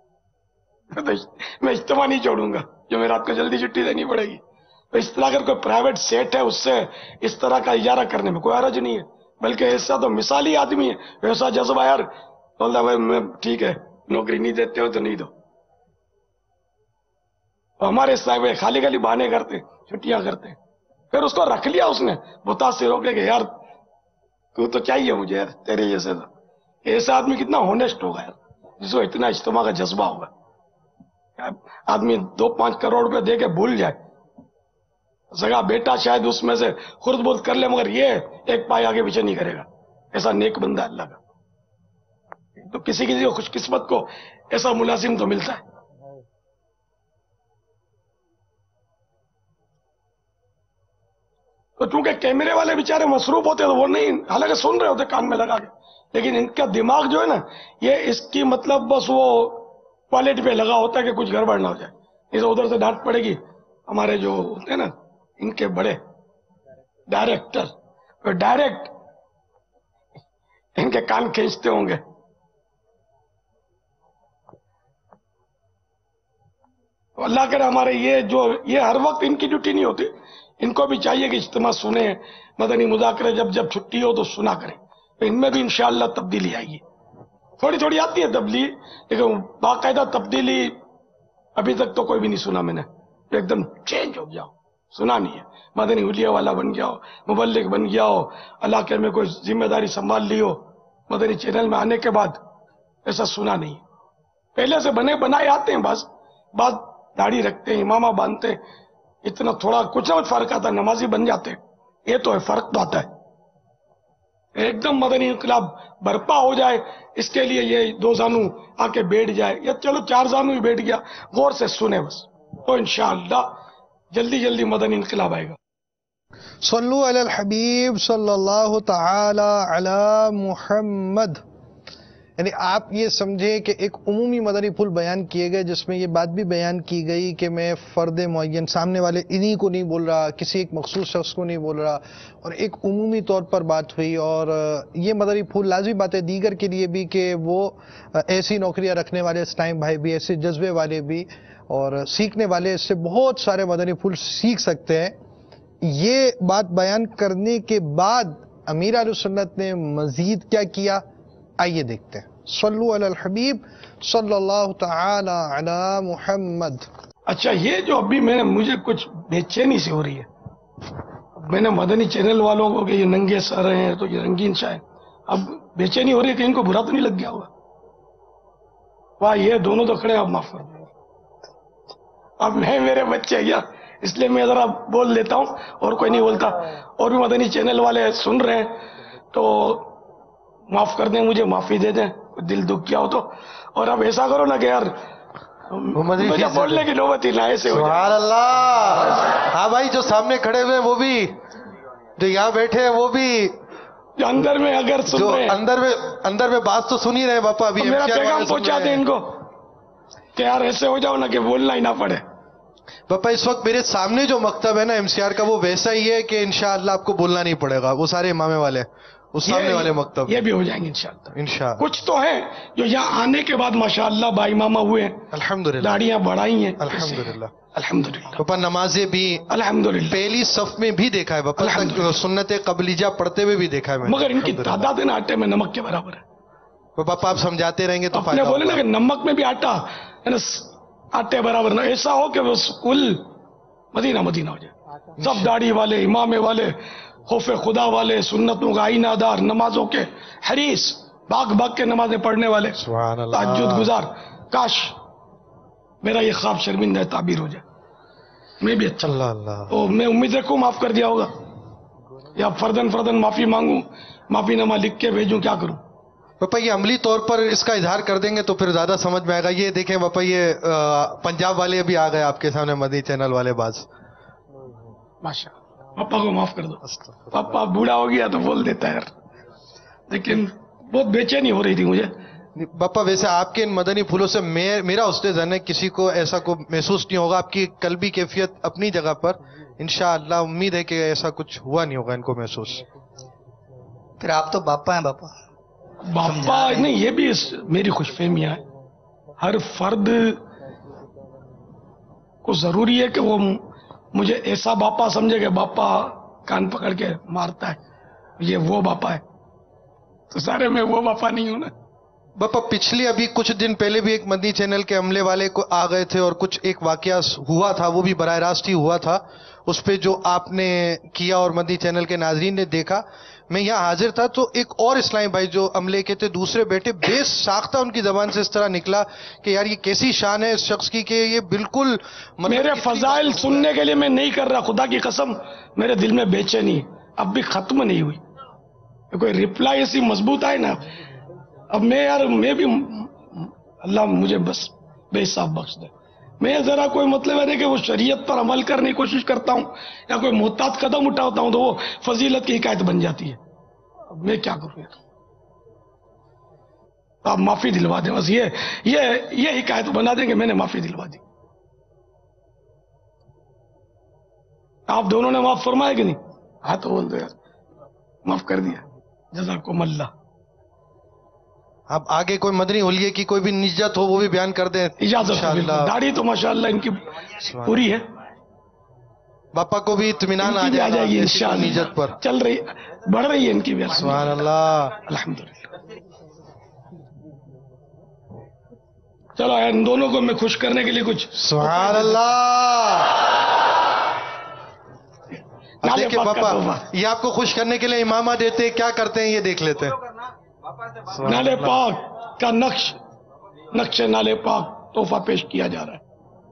میں اجتماع نہیں چھوڑوں گا جو میں رات کو جلدی چھٹی دینی پڑے گی. تو اس طرح اگر کوئی پرائیویٹ سیٹ ہے اس سے اس طرح کا اجارہ کرنے میں کوئی حرج نہیں ہے، بلکہ ایسا تو مثالی آدمی ہے، ایسا جذبہ یار بولتا بھائی میں ٹھیک ہے نوکری نہیں دیتے ہو تو نہیں دو. ہمارے صاحب خالی خالی بہانے کرتے چھٹیاں کرتے، پھر اس کو رکھ لیا اس نے بتا سے روک لے کہ یار تو تو چاہیے مجھے یار تیرے جیسے. تو ایسا آدمی کتنا ہونیسٹ ہوگا یار جس کو اتنا اجتماع کا جذبہ ہوگا. آدمی دو پانچ کروڑ روپے دے کے بھول جائے، سگا بیٹا شاید اس میں سے خرد برد کر لے مگر یہ ایک پائے آگے پیچھے نہیں کرے گا. ایسا نیک بندہ اللہ کا. تو کسی کسی کو خوش قسمت کو ایسا ملازم تو ملتا ہے. تو چونکہ کیمرے والے بیچارے مصروف ہوتے تو وہ نہیں، حالانکہ سن رہے ہوتے کان میں لگا کے، لیکن ان کا دماغ جو ہے نا یہ اس کی مطلب بس وہ کوالٹی پہ لگا ہوتا ہے کہ کچھ گڑبڑ نہ ہو جائے. اسے ادھر سے ڈانٹ پڑے گی. ہمارے جو ہوتے ہیں نا ان کے بڑے ڈائریکٹر ڈائریکٹ ان کے کان کھینچتے ہوں گے. اللہ کرے ہمارے یہ جو یہ ہر وقت ان کی ڈیوٹی نہیں ہوتی، ان کو بھی چاہیے کہ اجتماع سنیں، مدنی مذاکرے جب جب چھٹی ہو تو سنا کریں. تو ان میں بھی انشاءاللہ تبدیلی آئے گی. تھوڑی تھوڑی آتی ہے تبدیلی، لیکن باقاعدہ تبدیلی ابھی تک تو کوئی بھی نہیں سنا میں نے. ایک دم چینج ہو گیا سنا نہیں ہے. مدنی حلیہ والا بن گیا ہو، مبلغ بن گیا ہو، علاقے میں کوئی ذمہ داری سنبھال لی ہو، مدنی چینل میں آنے کے بعد ایسا سنا نہیں. پہلے سے بنے بنائے آتے ہیں، بعض بعض داڑھی رکھتے ہیں، امامہ باندھتے ہیں، اتنا تھوڑا کچھ نہ کچھ فرق آتا ہے، نمازی بن جاتے ہیں. یہ تو ہے فرق تو آتا ہے. ایک دم مدنی انقلاب برپا ہو جائے اس کے لیے یہ دو زانو آ کے بیٹھ جائے، یا چلو چار زانو ہی بیٹھ گیا، غور سے سنے بس، تو انشاءاللہ جلدی جلدی مدنی انقلاب آئے گا. صلو علی الحبیب صلی اللہ تعالی علی محمد. یعنی آپ یہ سمجھیں کہ ایک عمومی مدنی پھول بیان کیے گئے جس میں یہ بات بھی بیان کی گئی کہ میں فرد معین سامنے والے انہی کو نہیں بول رہا، کسی ایک مخصوص شخص کو نہیں بول رہا، اور ایک عمومی طور پر بات ہوئی. اور یہ مدنی پھول لازمی بات ہے دیگر کے لیے بھی کہ وہ ایسی نوکریاں رکھنے والے اسلام بھائی بھی، ایسے جذبے والے بھی اور سیکھنے والے اس سے بہت سارے مدنی پھول سیکھ سکتے ہیں. یہ بات بیان کرنے کے بعد امیر اہل سنت نے مزید کیا کیا، آئیے دیکھتے ہیں. صلو علی الحبیب صلی اللہ تعالی علی محمد. اچھا یہ جو ابھی میں نے مجھے کچھ بے چینی سی ہو رہی ہے، میں نے مدنی چینل والوں کو کہ یہ ننگے سر ہیں تو یہ رنگین شاہ ہیں، اب بے چینی ہو رہی ہے کہ ان کو برا تو نہیں لگ گیا ہوگا. واہ یہ دونوں تو کھڑے، اب معاف کر دیں، اب میں میرے بچے یار اس لیے میں ذرا بول لیتا ہوں اور کوئی نہیں بولتا. اور بھی مدنی چینل والے سن رہے ہیں تو معاف کر دیں، مجھے معافی دے دیں دل دکھ گیا ہو تو. اور اب ایسا کرو نا کہ یار مجھے بولنے کی نوبت ہی نہ ایسے ہو جائے. سبحان اللہ. ہاں بھائی جو سامنے کھڑے ہوئے وہ بھی، جو یہاں بیٹھے ہیں وہ بھی، جو اندر میں اگر سن رہے ہیں اندر میں اندر میں بات تو سن ہی رہے باپا. ابھی میرا پیغام پہنچا دیں ان کو کہ یار ایسے ہو جاؤ نا کہ بولنا ہی نہ پڑے. باپا اس وقت میرے سامنے جو مکتب ہے نا ایم سی آر کا وہ ویسا ہی ہے کہ انشاءاللہ آپ کو بولنا نہیں پڑے گا. وہ سارے امامے والے اس سامنے والے مکتب یہ بھی ہو جائیں گے انشاءاللہ. انشاءاللہ کچھ تو ہیں جو یہاں آنے کے بعد ماشاءاللہ با امامہ ہوئے ہیں، الحمدللہ داڑیاں بڑھائی ہیں الحمدللہ الحمدللہ. باپا نمازیں بھی الحمدللہ پہلی صف میں بھی دیکھا ہے باپا، سنت قبلیجہ پڑھتے ہوئے بھی دیکھا ہے میں، مگر ان کی تعداد ہے نا آٹے میں نمک کے برابر ہے. तो पापा आप समझाते रहेंगे तो अपने बोले ना कि नमक में भी आटा है ना, आटे बराबर ना, ऐसा हो कि बस कुल मदीना मदीना हो जाए। सब दाढ़ी वाले, इमामे वाले, खौफे खुदा वाले, सुन्नतों का आईनादार, नमाजों के हरीस, भाग भाग के नमाजें पढ़ने वाले, तहज्जुद गुजार। काश मेरा ये ख्वाब शर्मिंदा ताबीर हो जाए, मैं भी अच्छा। अल्लाह। तो मैं उम्मीद रखूं माफ कर दिया होगा, या फर्दन फर्दन माफी मांगू, माफी नामा लिख के भेजूं, क्या करूं? पापा ये अमली तौर पर इसका इजहार कर देंगे तो फिर ज्यादा समझ में आएगा। ये देखें पापा, ये आ, पंजाब वाले भी आ गए आपके सामने, मदनी चैनल वाले बाज। माशा, पापा को माफ कर दो। पापा बूढ़ा हो गया तो बोल देता है, लेकिन बहुत बेचैनी हो रही थी मुझे। पापा वैसे आपके इन मदनी फूलों से मैं, मेरा उससे जन है, किसी को ऐसा को महसूस नहीं होगा। आपकी कल्बी कैफियत अपनी जगह पर, इंशाअल्लाह उम्मीद है कि ऐसा कुछ हुआ नहीं होगा इनको महसूस। फिर आप तो बापा हैं। बापा बापा नहीं, ये भी मेरी खुशफहमियां है। हर फर्द को जरूरी है कि वो मुझे ऐसा बापा समझे कि बापा कान पकड़ के मारता है, ये वो बापा है। तो सारे में वो बापा नहीं हूं ना। बापा पिछले अभी कुछ दिन पहले भी एक मदनी चैनल के अमले वाले को आ गए थे और कुछ एक वाकया हुआ था, वो भी बराह रास्त ही हुआ था। उस पे जो आपने किया और मदनी चैनल के नाजरीन ने देखा, मैं यहाँ हाजिर था तो एक और इस्लामी भाई जो अमले के थे दूसरे बैठे, बेसाख्ता उनकी जबान से इस तरह निकला कि यार ये कैसी शान है इस शख्स की कि ये बिल्कुल मेरे फजाइल सुनने के लिए मैं नहीं कर रहा, खुदा की कसम मेरे दिल में बेचैनी अब भी खत्म नहीं हुई। कोई रिप्लाई ऐसी मजबूत आए ना, अब मैं यार मैं भी, अल्लाह मुझे बस बेहिसाब बख्श दे। मैं जरा कोई मतलब है कि वो शरीयत पर अमल करने की कोशिश करता हूं या कोई मोहतात कदम उठाता हूं तो वो फजीलत की हिकायत बन जाती है। अब मैं क्या करूं यार, आप माफी दिलवा दें बस, ये ये ये हिकायत बना देंगे मैंने माफी दिलवा दी। आप दोनों ने माफ फरमाया कि नहीं? हाँ तो बोल दो यार, माफ कर दिया, जज़ाकुमुल्लाह। अब आगे कोई मदनी होलिये की कोई भी निजत हो वो भी बयान कर दें इजाजत। दाढ़ी तो माशाअल्लाह इनकी पूरी है, बापा को भी इत्मीनान आ जाएगी इंशाअल्लाह। निजत पर चल रही, बढ़ रही है इनकी भी। सुभान अल्लाह, अल्हम्दुलिल्लाह। चलो इन दोनों को मैं खुश करने के लिए कुछ। सुभान अल्लाह। देखिए पापा, ये आपको खुश करने के लिए इमामा देते क्या करते हैं ये देख लेते हैं। नाले पाक का नक्श नक्श नाले पाक तोहफा पेश किया जा रहा है।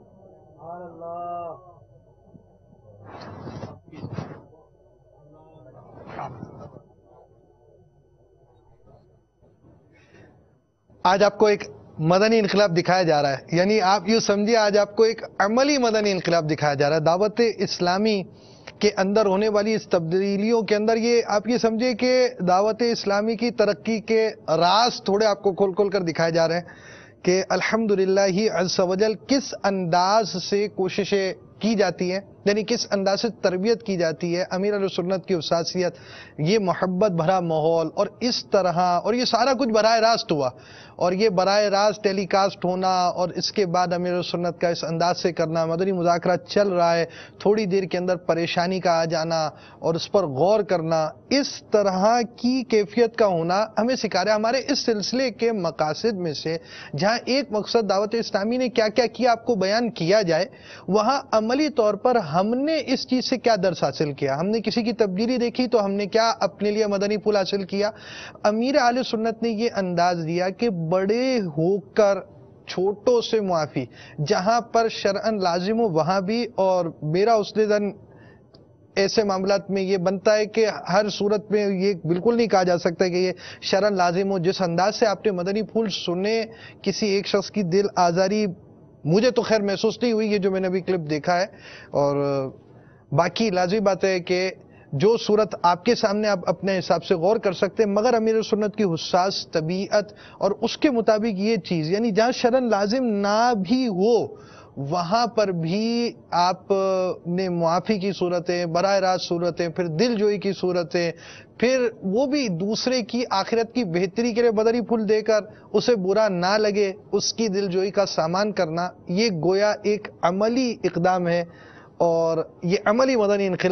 आज आपको एक मदनी इनकलाब दिखाया जा रहा है, यानी आप यूँ समझिए आज आपको एक अमली मदनी इनकलाब दिखाया जा रहा है। दावत इस्लामी के अंदर होने वाली इस तब्दीलियों के अंदर ये आप ये समझिए कि दावत इस्लामी की तरक्की के राज थोड़े आपको खोल खोल कर दिखाए जा रहे हैं कि अल्हम्दुलिल्लाह ही अज़्ज़ वजल किस अंदाज से कोशिशें की जाती हैं, यानी किस अंदाज से तरबियत की जाती है। अमीर अहले सुन्नत की उसासियत, ये मोहब्बत भरा माहौल और इस तरह, और ये सारा कुछ बराह रास्त हुआ, और ये बराह रास्त टेलीकास्ट होना और इसके बाद अमीर अहले सुन्नत का इस अंदाज से करना, मदनी मुज़ाकरा चल रहा है, थोड़ी देर के अंदर परेशानी का आ जाना और उस पर गौर करना, इस तरह की कैफियत का होना हमें सिखा रहा है। हमारे इस सिलसिले के मकासद में से जहाँ एक मकसद दावत इस्लामी ने क्या क्या किया आपको बयान किया जाए, वहाँ अमली तौर पर हमने इस चीज से क्या दर्स हासिल किया, हमने किसी की तब्दीली देखी तो हमने क्या अपने लिए मदनी फूल हासिल किया। अमीर आले सुन्नत ने ये अंदाज दिया कि बड़े होकर छोटों से मुआफी, जहां पर शरअन लाजिम हो वहां भी, और मेरा उसने दिन ऐसे मामलात में ये बनता है कि हर सूरत में ये बिल्कुल नहीं कहा जा सकता कि ये शरअन लाजिम हो। जिस अंदाज से आपने मदनी फूल सुने, किसी एक शख्स की दिल आजारी मुझे तो खैर महसूस नहीं हुई, ये जो मैंने अभी क्लिप देखा है, और बाकी लाज़मी बात है कि जो सूरत आपके सामने आप अपने हिसाब से गौर कर सकते हैं, मगर अमीर सुन्नत की हुस्सास तबीयत और उसके मुताबिक ये चीज़, यानी जहाँ शरन लाजिम ना भी हो वहाँ पर भी आपने मुआफ़ी की सूरतें, बराह रास्त सूरतें, फिर दिल जोई की सूरतें, फिर वो भी दूसरे की आखिरत की बेहतरी के लिए मदनी फूल देकर उसे बुरा ना लगे उसकी दिल जोई का सामान करना, ये गोया एक अमली इक़दाम है। और ये अमली मदनी इनक़िलाब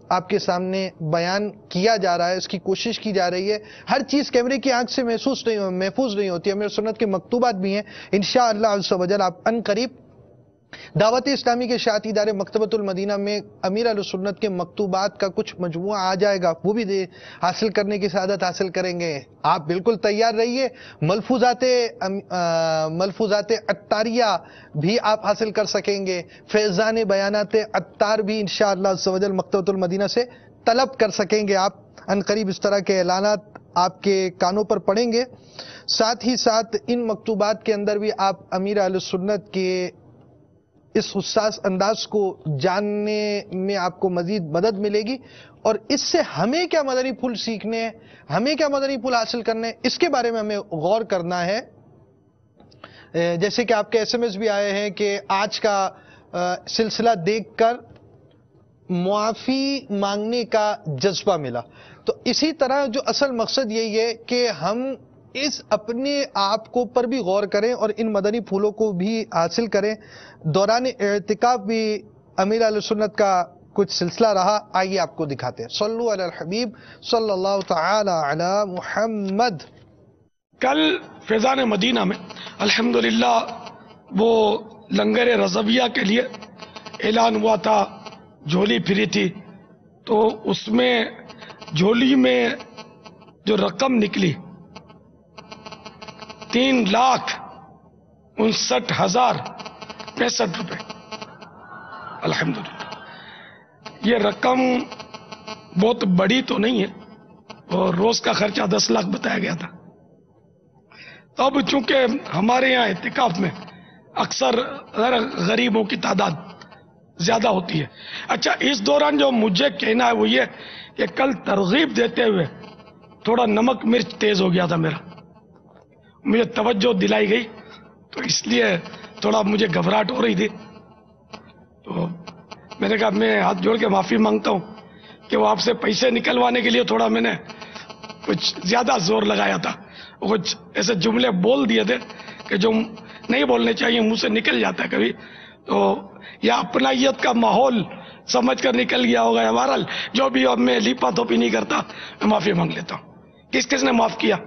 آپ کے سامنے بیان کیا جا رہا ہے، اس کی کوشش کی جا رہی ہے. ہر چیز کیمرے کی آنکھ سے محسوس نہیں محفوظ نہیں ہوتی ہے. امیر سنت کے مکتوبات بھی ہیں. انشاءاللہ عز و جل آپ ان قریب دعوت اسلامی کے اشاعتی ادارے مکتبۃ المدینہ میں امیر اہل سنت کے مکتوبات کا کچھ مجموعہ آ جائے گا، وہ بھی حاصل کرنے کی سعادت حاصل کریں گے. آپ بالکل تیار رہیے. ملفوظات ملفوظات عطاریہ بھی آپ حاصل کر سکیں گے. فیضان بیانات عطار بھی انشاءاللہ عز و جل مکتبۃ المدینہ سے طلب کر سکیں گے. آپ ان قریب اس طرح کے اعلانات آپ کے کانوں پر پڑیں گے. ساتھ ہی ساتھ ان مکتوبات کے اندر بھی آپ امیر اہل سنت کے اس حساس انداز کو جاننے میں آپ کو مزید مدد ملے گی. اور اس سے ہمیں کیا مدنی پھول سیکھنے ہیں، ہمیں کیا مدنی پھول حاصل کرنے ہیں، اس کے بارے میں ہمیں غور کرنا ہے. جیسے کہ آپ کے ایس ایم ایس بھی آئے ہیں کہ آج کا سلسلہ دیکھ کر معافی مانگنے کا جذبہ ملا. تو اسی طرح جو اصل مقصد یہی ہے کہ ہم اس اپنے آپ کو پر بھی غور کریں اور ان مدنی پھولوں کو بھی حاصل کریں. دوران اعتکاف بھی امیر اہل سنت کا کچھ سلسلہ رہا. آئیے آپ کو دکھاتے ہیں. صلو علی الحبیب صلی اللہ تعالی علی محمد. کل فیضان مدینہ میں الحمدللہ وہ لنگر رضویہ کے لیے اعلان ہوا تھا، جھولی پھری تھی، تو اس میں جھولی میں جو رقم نکلی تین لاکھ انسٹھ ہزار پینسٹھ روپے. الحمدللہ یہ رقم بہت بڑی تو نہیں ہے، اور روز کا خرچہ دس لاکھ بتایا گیا تھا. تو اب چونکہ ہمارے یہاں اعتکاف میں اکثر غریبوں کی تعداد زیادہ ہوتی ہے. اچھا، اس دوران جو مجھے کہنا ہے وہ یہ کہ کل ترغیب دیتے ہوئے تھوڑا نمک مرچ تیز ہو گیا تھا میرا، مجھے توجہ دلائی گئی تو اس لیے تھوڑا مجھے گھبراہٹ ہو رہی تھی. تو میں نے کہا میں ہاتھ جوڑ کے معافی مانگتا ہوں کہ وہ آپ سے پیسے نکلوانے کے لیے تھوڑا میں نے کچھ زیادہ زور لگایا تھا، کچھ ایسے جملے بول دیے تھے کہ جو نہیں بولنے چاہیے منہ سے نکل جاتا ہے کبھی. تو یا اپنائیت کا ماحول سمجھ کر نکل گیا ہوگا. ہمارا جو بھی اب میں لیپا تھوپی نہیں کرتا، میں معافی مانگ لیتا ہوں. کس کس نے معاف کیا؟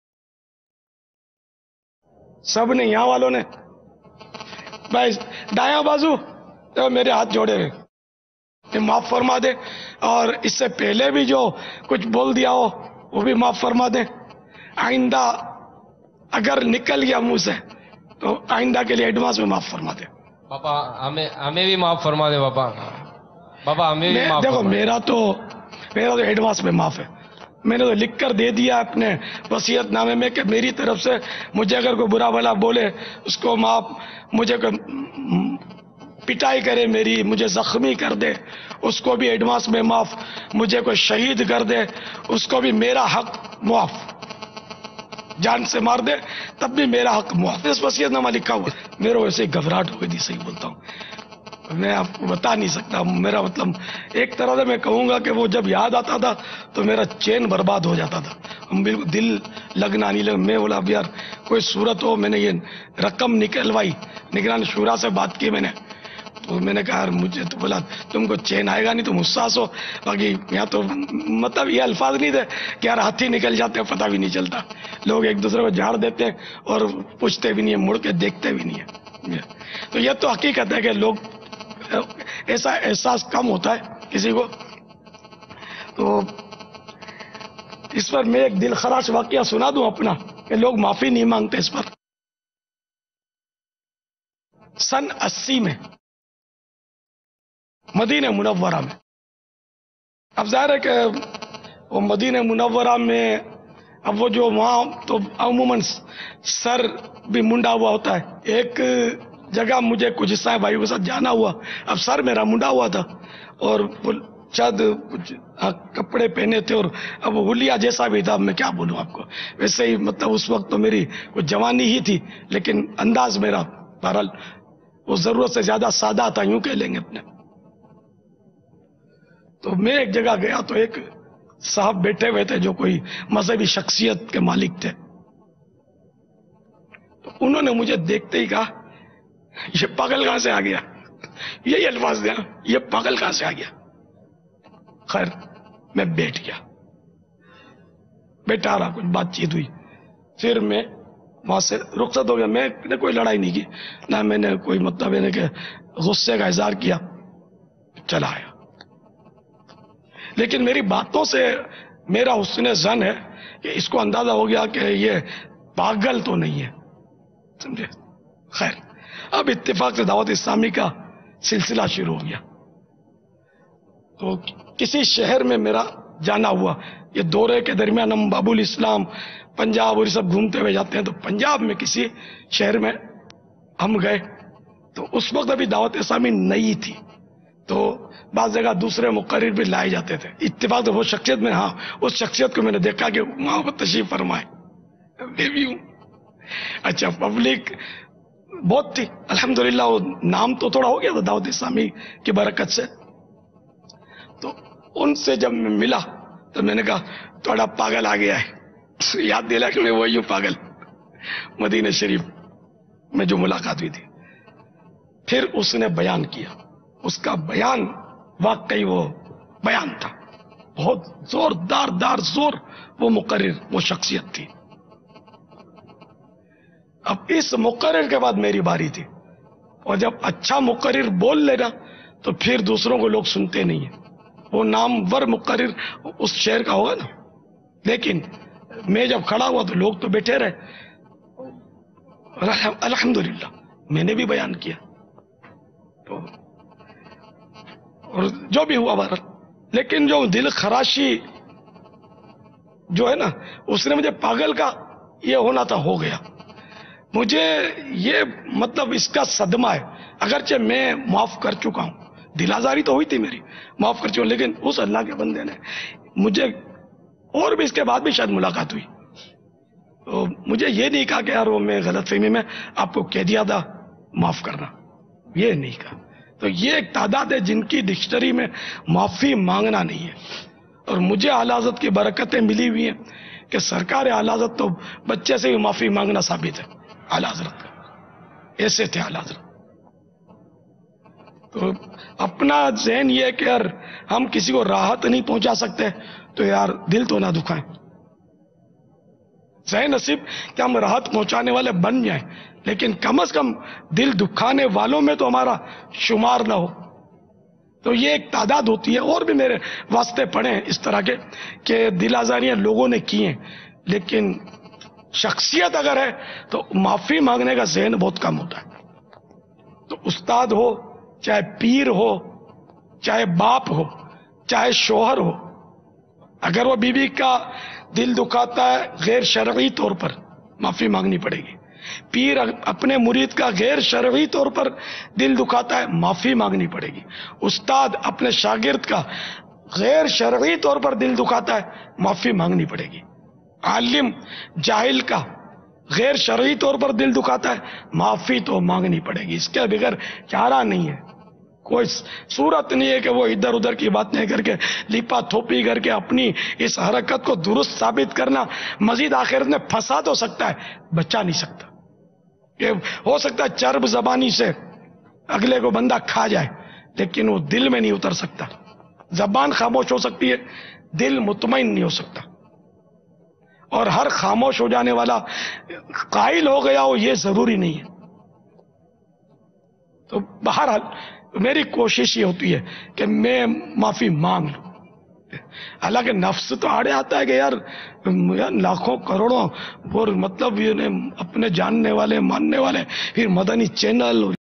سب نے، یہاں والوں نے. بھائی دایاں بازو میرے ہاتھ جوڑے ہوئے، معاف فرما دے. اور اس سے پہلے بھی جو کچھ بول دیا ہو وہ بھی معاف فرما دیں. آئندہ اگر نکل گیا منہ سے تو آئندہ کے لیے ایڈوانس میں معاف فرما دیں. پاپا ہمیں ہمیں بھی معاف فرما دے. پاپا پاپا ہمیں بھی معاف. دیکھو میرا تو میرا تو ایڈوانس میں معاف ہے. میں نے تو لکھ کر دے دیا اپنے وصیت نامے میں کہ میری طرف سے مجھے اگر کوئی برا بھلا بولے اس کو معاف، مجھے کوئی پٹائی کرے میری، مجھے زخمی کر دے اس کو بھی ایڈوانس میں معاف، مجھے کوئی شہید کر دے اس کو بھی میرا حق معاف، جان سے مار دے تب بھی میرا حق معاف. اس وصیت نامہ لکھا ہوا. میرے ویسے گھبراہٹ ہو گئی تھی، صحیح بولتا ہوں، میں آپ کو بتا نہیں سکتا. میرا مطلب ایک طرح سے میں کہوں گا کہ وہ جب یاد آتا تھا تو میرا چین برباد ہو جاتا تھا، بالکل دل لگنا نہیں لگا. میں بولا اب یار کوئی صورت ہو. میں نے یہ رقم نکلوائی، نگران شورا سے بات کی میں نے، تو میں نے کہا یار مجھے تو بولا تم کو چین آئے گا نہیں، تم حساس ہو. باقی یہاں تو مطلب یہ الفاظ نہیں تھے کہ یار ہاتھی نکل جاتے پتہ بھی نہیں چلتا. لوگ ایک دوسرے کو جھاڑ دیتے ہیں اور پوچھتے بھی نہیں ہیں، مڑ کے دیکھتے بھی نہیں ہیں. تو یہ تو حقیقت ہے کہ لوگ ایسا احساس کم ہوتا ہے کسی کو. تو اس پر میں ایک دل خراش واقعہ سنا دوں اپنا کہ لوگ معافی نہیں مانگتے اس پر. سن اسی میں مدینہ منورہ میں، اب ظاہر ہے کہ وہ مدینہ منورہ میں اب وہ جو وہاں تو عموماً سر بھی منڈا ہوا ہوتا ہے. ایک جگہ مجھے کچھ حصہ بھائیوں کے ساتھ جانا ہوا، اب سر میرا منڈا ہوا تھا اور شاید کچھ کپڑے پہنے تھے اور اب ہولیا جیسا بھی تھا. میں کیا بولوں آپ کو، ویسے ہی مطلب اس وقت تو میری کچھ جوانی ہی تھی لیکن انداز میرا بہرحال وہ ضرورت سے زیادہ سادہ تھا، یوں کہہ لیں گے اپنے. تو میں ایک جگہ گیا تو ایک صاحب بیٹھے ہوئے تھے جو کوئی مذہبی شخصیت کے مالک تھے. تو انہوں نے مجھے دیکھتے ہی کہا یہ پاگل کہاں سے آ گیا. یہی الفاظ دیا، یہ پاگل کہاں سے آ گیا. خیر میں بیٹھ گیا, بیٹھا رہا, کچھ بات چیت ہوئی, پھر میں وہاں سے رخصت ہو گیا. میں نے کوئی لڑائی نہیں کی, نہ میں نے کوئی مطلب ہے کہ غصے کا اظہار کیا, چلا آیا. لیکن میری باتوں سے میرا حسن ظن ہے کہ اس کو اندازہ ہو گیا کہ یہ پاگل تو نہیں ہے, سمجھے. خیر اب اتفاق سے دعوت اسلامی کا سلسلہ شروع ہو گیا. تو کسی شہر میں میرا جانا ہوا. یہ دورے کے درمیان ہم باب الاسلام پنجاب اور یہ سب گھومتے ہوئے جاتے ہیں. تو پنجاب میں کسی شہر میں ہم گئے. تو اس وقت ابھی دعوت اسلامی نئی تھی, تو بعض جگہ دوسرے مقرر بھی لائے جاتے تھے. اتفاق سے وہ شخصیت میں, ہاں اس شخصیت کو میں نے دیکھا کہ وہاں پر تشریف فرمائے, میں بھی ہوں. اچھا پبلک بہت تھی الحمدللہ, وہ نام تو تھوڑا ہو گیا تھا دعوت اسلامی کی برکت سے. تو ان سے جب میں ملا تو میں نے کہا تھوڑا پاگل آ گیا ہے. یاد دلا کہ میں وہی ہوں پاگل, مدینہ شریف میں جو ملاقات ہوئی تھی. پھر اس نے بیان کیا. اس کا بیان واقعی وہ بیان تھا, بہت زوردار دار زور وہ مقرر وہ شخصیت تھی. اب اس مقرر کے بعد میری باری تھی, اور جب اچھا مقرر بول لینا تو پھر دوسروں کو لوگ سنتے نہیں ہیں. وہ نامور مقرر اس شہر کا ہوگا نا. لیکن میں جب کھڑا ہوا تو لوگ تو بیٹھے رہے. الحمدللہ میں نے بھی بیان کیا. تو اور جو بھی ہوا بہرحال, لیکن جو دل خراشی جو ہے نا اس نے مجھے پاگل کا یہ ہونا تھا ہو گیا. مجھے یہ مطلب اس کا صدمہ ہے. اگرچہ میں معاف کر چکا ہوں, دل آزاری تو ہوئی تھی میری, معاف کر چکا, لیکن اس اللہ کے بندے نے مجھے, اور بھی اس کے بعد بھی شاید ملاقات ہوئی, تو مجھے یہ نہیں کہا کہ یار وہ میں غلط فہمی میں آپ کو کہہ دیا تھا معاف کرنا, یہ نہیں کہا. تو یہ ایک تعداد ہے جن کی ڈکشنری میں معافی مانگنا نہیں ہے. اور مجھے اعلی حضرت کی برکتیں ملی ہوئی ہیں کہ سرکار اعلی حضرت تو بچے سے بھی معافی مانگنا ثابت ہے. اعلی حضرت ایسے تھے اعلی حضرت. تو اپنا ذہن یہ ہے کہ یار ہم کسی کو راحت نہیں پہنچا سکتے تو یار دل تو نہ دکھائیں. ذہن نصیب کہ ہم راحت پہنچانے والے بن جائیں, لیکن کم از کم دل دکھانے والوں میں تو ہمارا شمار نہ ہو. تو یہ ایک تعداد ہوتی ہے. اور بھی میرے واسطے پڑے ہیں اس طرح کے کہ دل آزاریاں لوگوں نے کی ہیں, لیکن شخصیت اگر ہے تو معافی مانگنے کا ذہن بہت کم ہوتا ہے. تو استاد ہو, چاہے پیر ہو, چاہے باپ ہو, چاہے شوہر ہو, اگر وہ بیوی کا دل دکھاتا ہے غیر شرعی طور پر معافی مانگنی پڑے گی. پیر اپنے مرید کا غیر شرعی طور پر دل دکھاتا ہے معافی مانگنی پڑے گی. استاد اپنے شاگرد کا غیر شرعی طور پر دل دکھاتا ہے معافی مانگنی پڑے گی. عالم جاہل کا غیر شرعی طور پر دل دکھاتا ہے معافی تو مانگنی پڑے گی. اس کے بغیر چارہ نہیں ہے. کوئی صورت نہیں ہے کہ وہ ادھر ادھر کی باتیں کر کے لیپا تھوپی کر کے اپنی اس حرکت کو درست ثابت کرنا مزید آخرت میں پھنسا تو سکتا ہے, بچا نہیں سکتا. کہ ہو سکتا ہے چرب زبانی سے اگلے کو بندہ کھا جائے, لیکن وہ دل میں نہیں اتر سکتا. زبان خاموش ہو سکتی ہے, دل مطمئن نہیں ہو سکتا. اور ہر خاموش ہو جانے والا قائل ہو گیا ہو یہ ضروری نہیں ہے. تو بہرحال میری کوشش یہ ہوتی ہے کہ میں معافی مانگ لوں. حالانکہ نفس تو آڑے آتا ہے کہ یار لاکھوں کروڑوں اور مطلب یہ اپنے جاننے والے ماننے والے پھر مدنی چینل